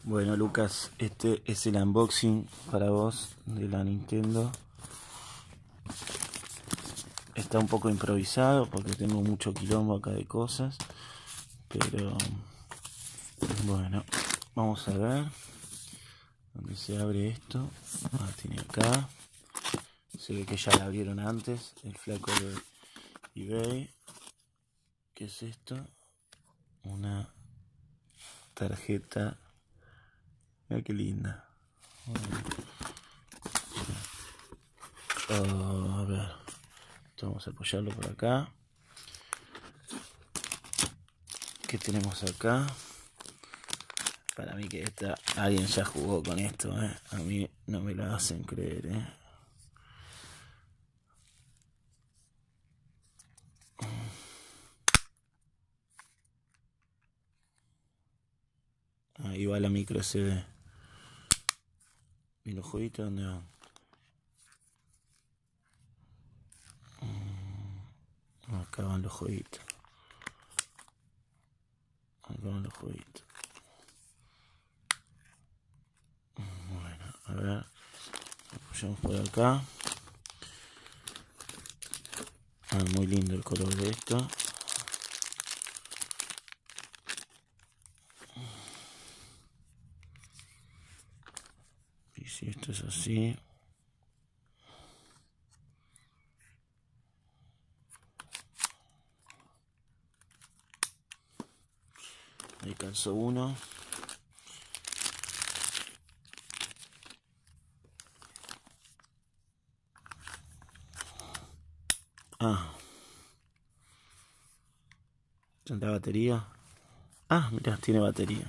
Bueno, Lucas, este es el unboxing para vos de la Nintendo. Está un poco improvisado porque tengo mucho quilombo acá de cosas, pero bueno, vamos a ver dónde se abre esto. Tiene acá, se ve que ya la abrieron antes, el flaco de eBay. ¿Qué es esto? Una tarjeta. Mira qué linda. A ver, vamos a apoyarlo por acá. ¿Qué tenemos acá? Para mí que alguien ya jugó con esto, A mí no me lo hacen creer, Ahí va la micro SD. ¿Y los jueguitos dónde van? Acá van los jueguitos. Acá van los jueguitos. Bueno, a ver. Apoyamos por acá. Muy lindo el color de esto. Y si esto es así. Ahí calzo uno. ¿La batería? Mirá, tiene batería.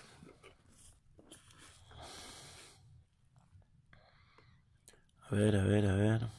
A ver, a ver, a ver.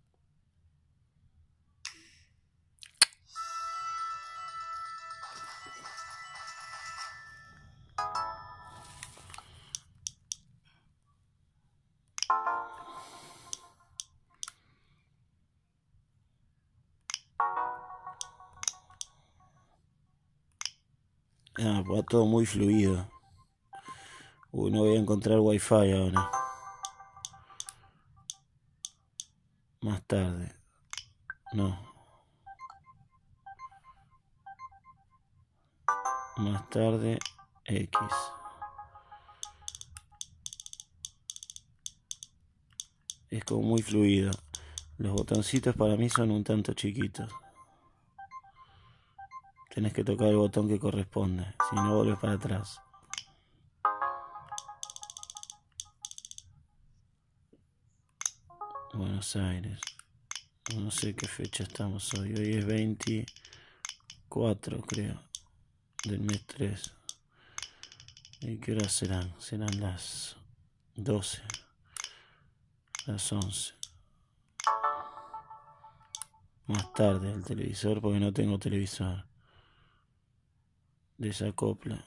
Va todo muy fluido. No voy a encontrar wifi ahora. Más tarde. No. Más tarde. X. Es como muy fluido. Los botoncitos para mí son un tanto chiquitos. Tenés que tocar el botón que corresponde. Si no, volvés para atrás. Buenos Aires. No sé qué fecha estamos hoy. Hoy es 24, creo. Del mes 3. ¿Y qué horas serán? Serán las 12. Las 11. Más tarde el televisor porque no tengo televisor. Desacopla.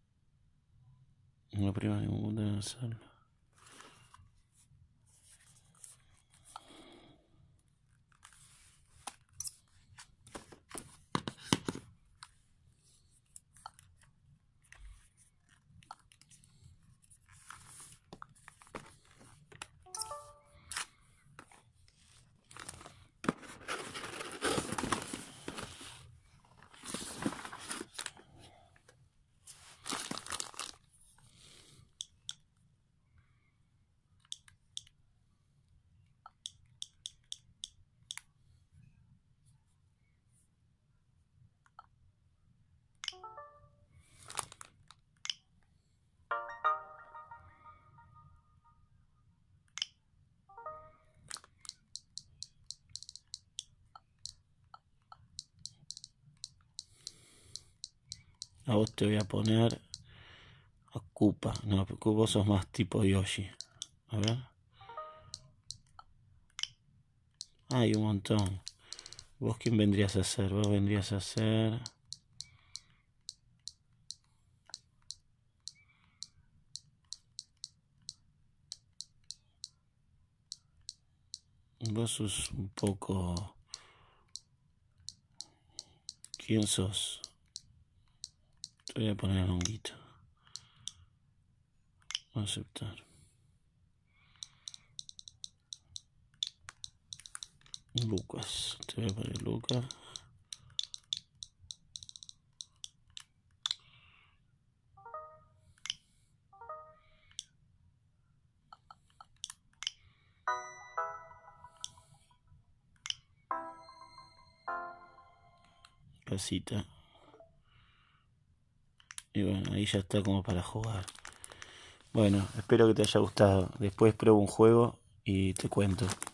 No prima ningún de hacerlo. A vos te voy a poner a Koopa. No, porque vos sos más tipo Yoshi. A ver. Hay un montón. ¿Vos quién vendrías a ser? Vos vendrías a ser... Vos sos un poco... ¿Quién sos? Te voy a poner a Honguito. Aceptar. Lucas. Te voy a poner Lucas. Casita. Y bueno, ahí ya está como para jugar. Bueno, espero que te haya gustado. Después pruebo un juego y te cuento.